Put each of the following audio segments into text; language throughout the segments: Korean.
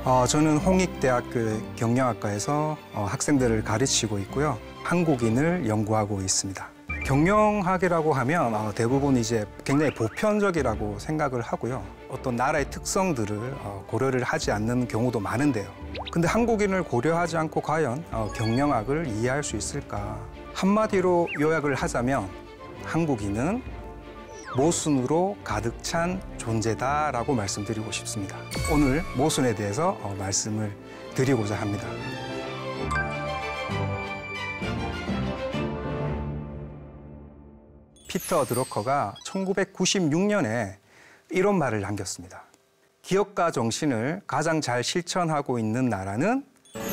저는 홍익대학교 경영학과에서 학생들을 가르치고 있고요. 한국인을 연구하고 있습니다. 경영학이라고 하면 대부분 이제 굉장히 보편적이라고 생각을 하고요. 어떤 나라의 특성들을 고려를 하지 않는 경우도 많은데요. 근데 한국인을 고려하지 않고 과연 경영학을 이해할 수 있을까? 한마디로 요약을 하자면 한국인은 모순으로 가득 찬 존재다라고 말씀드리고 싶습니다. 오늘 모순에 대해서 말씀을 드리고자 합니다. 피터 드러커가 1996년에 이런 말을 남겼습니다. 기업가 정신을 가장 잘 실천하고 있는 나라는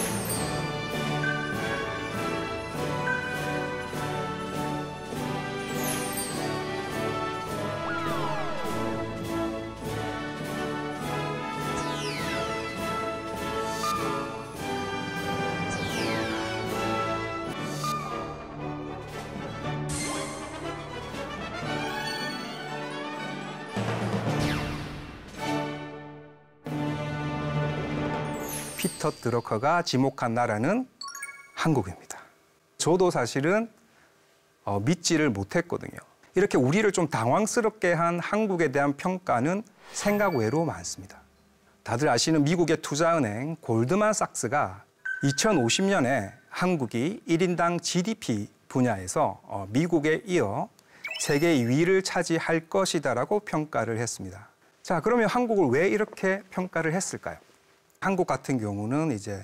피터 드러커가 지목한 나라는 한국입니다. 저도 사실은 믿지를 못했거든요. 이렇게 우리를 좀 당황스럽게 한 한국에 대한 평가는 생각 외로 많습니다. 다들 아시는 미국의 투자은행 골드만삭스가 2050년에 한국이 1인당 GDP 분야에서 미국에 이어 세계 2위를 차지할 것이다라고 평가를 했습니다. 자, 그러면 한국을 왜 이렇게 평가를 했을까요? 한국 같은 경우는 이제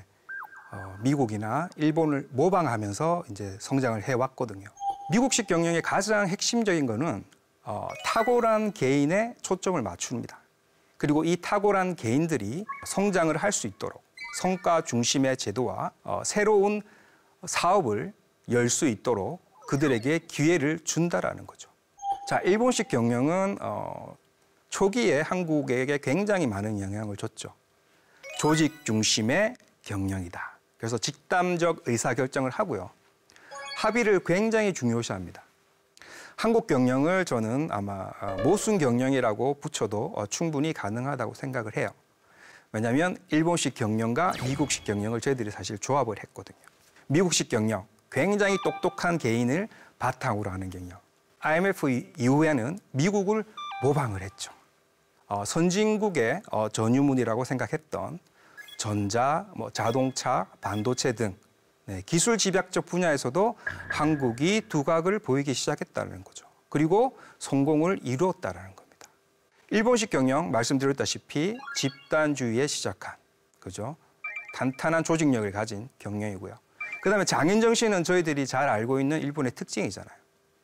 미국이나 일본을 모방하면서 이제 성장을 해왔거든요. 미국식 경영의 가장 핵심적인 거는 탁월한 개인에 초점을 맞춥니다. 그리고 이 탁월한 개인들이 성장을 할 수 있도록 성과 중심의 제도와 새로운 사업을 열 수 있도록 그들에게 기회를 준다라는 거죠. 자, 일본식 경영은 초기에 한국에게 굉장히 많은 영향을 줬죠. 조직 중심의 경영이다. 그래서 집단적 의사결정을 하고요. 합의를 굉장히 중요시합니다. 한국 경영을 저는 아마 모순 경영이라고 붙여도 충분히 가능하다고 생각을 해요. 왜냐하면 일본식 경영과 미국식 경영을 저희들이 사실 조합을 했거든요. 미국식 경영, 굉장히 똑똑한 개인을 바탕으로 하는 경영. IMF 이후에는 미국을 모방을 했죠. 선진국의 전유물이라고 생각했던 전자, 자동차, 반도체 등 기술 집약적 분야에서도 한국이 두각을 보이기 시작했다는 거죠. 그리고 성공을 이루었다는 겁니다. 일본식 경영 말씀드렸다시피 집단주의에 시작한 그죠? 탄탄한 조직력을 가진 경영이고요. 그다음에 장인 정신은 저희들이 잘 알고 있는 일본의 특징이잖아요.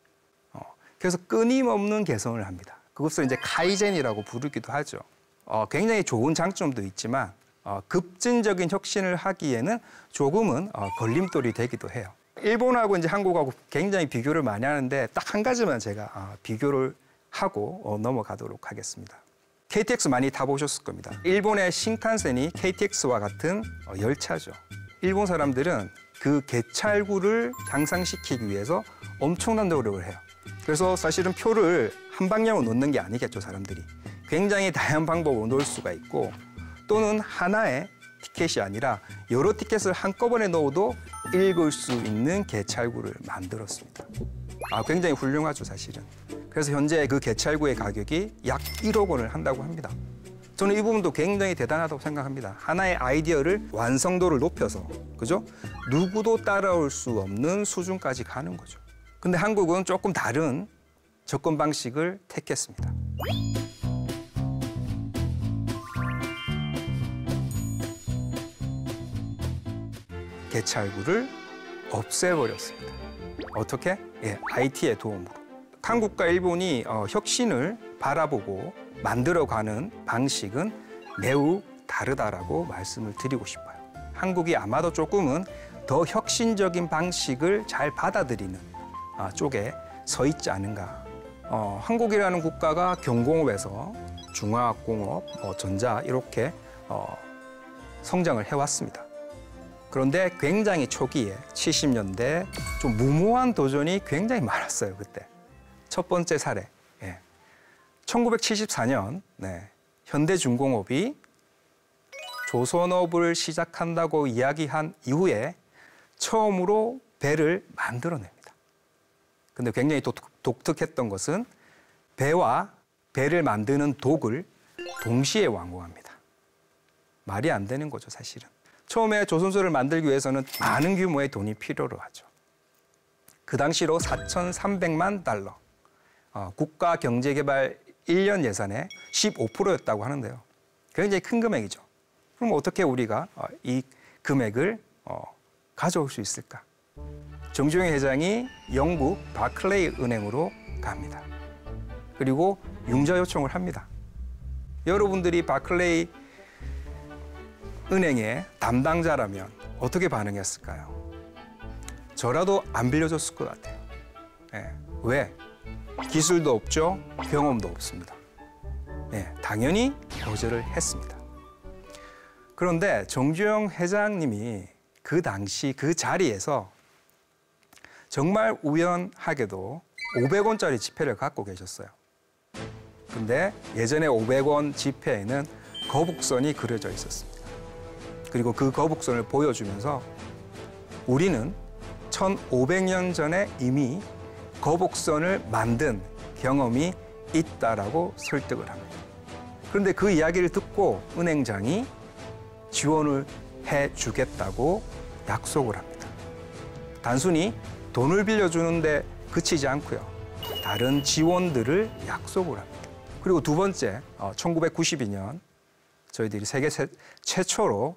그래서 끊임없는 개선을 합니다. 그것을 이제 카이젠이라고 부르기도 하죠. 굉장히 좋은 장점도 있지만 급진적인 혁신을 하기에는 조금은 걸림돌이 되기도 해요. 일본하고 이제 한국하고 굉장히 비교를 많이 하는데 딱 한 가지만 제가 비교를 하고 넘어가도록 하겠습니다. KTX 많이 타보셨을 겁니다. 일본의 신칸센이 KTX와 같은 열차죠. 일본 사람들은 그 개찰구를 향상시키기 위해서 엄청난 노력을 해요. 그래서 사실은 표를 한 방향으로 놓는 게 아니겠죠, 사람들이. 굉장히 다양한 방법으로 놓을 수가 있고 또는 하나의 티켓이 아니라 여러 티켓을 한꺼번에 넣어도 읽을 수 있는 개찰구를 만들었습니다. 굉장히 훌륭하죠, 사실은. 그래서 현재 그 개찰구의 가격이 약 1억 원을 한다고 합니다. 저는 이 부분도 굉장히 대단하다고 생각합니다. 하나의 아이디어를 완성도를 높여서, 그죠? 누구도 따라올 수 없는 수준까지 가는 거죠. 근데 한국은 조금 다른 접근 방식을 택했습니다. 개찰구를 없애버렸습니다. 어떻게? IT의 도움으로. 한국과 일본이 혁신을 바라보고 만들어가는 방식은 매우 다르다라고 말씀을 드리고 싶어요. 한국이 아마도 조금은 더 혁신적인 방식을 잘 받아들이는 쪽에 서 있지 않은가. 한국이라는 국가가 경공업에서 중화학공업, 전자 이렇게 성장을 해왔습니다. 그런데 굉장히 초기에 70년대 좀 무모한 도전이 굉장히 많았어요, 그때. 첫 번째 사례. 1974년 현대중공업이 조선업을 시작한다고 이야기한 이후에 처음으로 배를 만들어냅니다. 근데 굉장히 독특했던 것은 배와 배를 만드는 독을 동시에 완공합니다. 말이 안 되는 거죠, 사실은. 처음에 조선소를 만들기 위해서는 많은 규모의 돈이 필요로 하죠. 그 당시로 4,300만 달러, 국가경제개발 1년 예산의 15%였다고 하는데요. 굉장히 큰 금액이죠. 그럼 어떻게 우리가 이 금액을 가져올 수 있을까? 정주영 회장이 영국 바클레이 은행으로 갑니다. 그리고 융자 요청을 합니다. 여러분들이 바클레이 은행의 담당자라면 어떻게 반응했을까요? 저라도 안 빌려줬을 것 같아요. 네. 왜? 기술도 없죠. 경험도 없습니다. 네, 당연히 거절을 했습니다. 그런데 정주영 회장님이 그 당시 그 자리에서 정말 우연하게도 500원짜리 지폐를 갖고 계셨어요. 근데 예전에 500원 지폐에는 거북선이 그려져 있었습니다. 그리고 그 거북선을 보여주면서 우리는 1500년 전에 이미 거북선을 만든 경험이 있다라고 설득을 합니다. 그런데 그 이야기를 듣고 은행장이 지원을 해주겠다고 약속을 합니다. 단순히 돈을 빌려주는데 그치지 않고요. 다른 지원들을 약속을 합니다. 그리고 두 번째, 1992년 저희들이 세계 최초로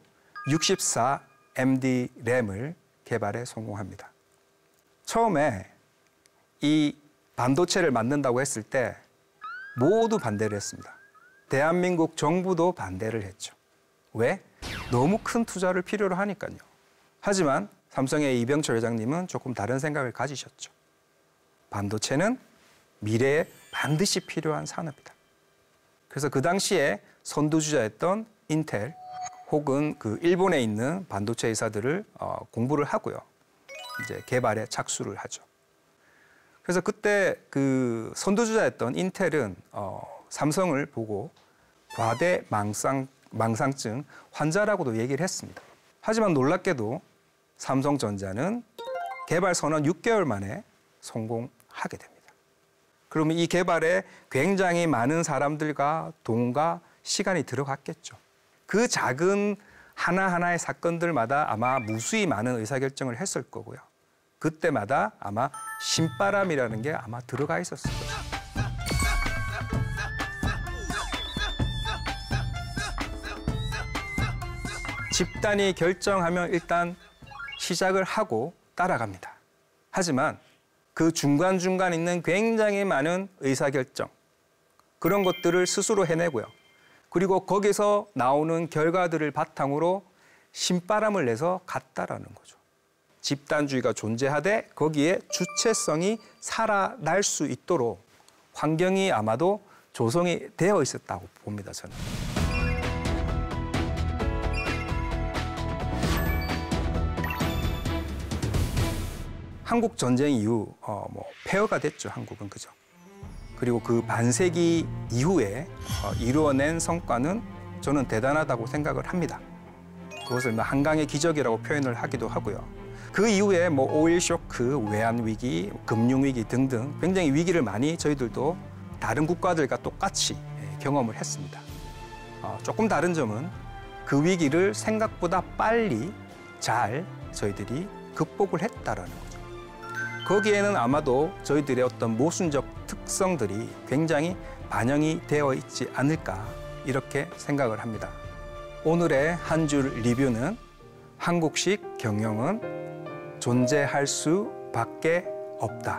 64MD 램을 개발에 성공합니다. 처음에 이 반도체를 만든다고 했을 때 모두 반대를 했습니다. 대한민국 정부도 반대를 했죠. 왜? 너무 큰 투자를 필요로 하니까요. 하지만 삼성의 이병철 회장님은 조금 다른 생각을 가지셨죠. 반도체는 미래에 반드시 필요한 산업이다. 그래서 그 당시에 선두주자였던 인텔 혹은 그 일본에 있는 반도체 회사들을 공부를 하고요. 이제 개발에 착수를 하죠. 그래서 그때 그 선두주자였던 인텔은 삼성을 보고 과대 망상증 환자라고도 얘기를 했습니다. 하지만 놀랍게도 삼성전자는 개발 선언 6개월 만에 성공하게 됩니다. 그러면 이 개발에 굉장히 많은 사람들과 돈과 시간이 들어갔겠죠. 그 작은 하나하나의 사건들마다 아마 무수히 많은 의사결정을 했을 거고요. 그때마다 아마 신바람이라는 게 아마 들어가 있었을 거죠. 집단이 결정하면 일단 시작을 하고 따라갑니다. 하지만 그 중간중간 있는 굉장히 많은 의사결정, 그런 것들을 스스로 해내고요. 그리고 거기서 나오는 결과들을 바탕으로 신바람을 내서 갔다라는 거죠. 집단주의가 존재하되 거기에 주체성이 살아날 수 있도록 환경이 아마도 조성이 되어 있었다고 봅니다, 저는. 한국 전쟁 이후 폐허가 됐죠, 한국은. 그죠? 그리고 그 반세기 이후에 이루어낸 성과는 저는 대단하다고 생각을 합니다. 그것을 한강의 기적이라고 표현을 하기도 하고요. 그 이후에 오일 쇼크, 외환 위기, 금융 위기 등등 굉장히 위기를 많이 저희들도 다른 국가들과 똑같이 경험을 했습니다. 조금 다른 점은 그 위기를 생각보다 빨리 잘 저희들이 극복을 했다라는 거죠. 거기에는 아마도 저희들의 어떤 모순적 특성들이 굉장히 반영이 되어 있지 않을까 이렇게 생각을 합니다. 오늘의 한 줄 리뷰는 한국식 경영은 존재할 수밖에 없다.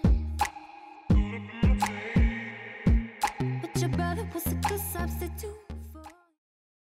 But your brother was a good substitute.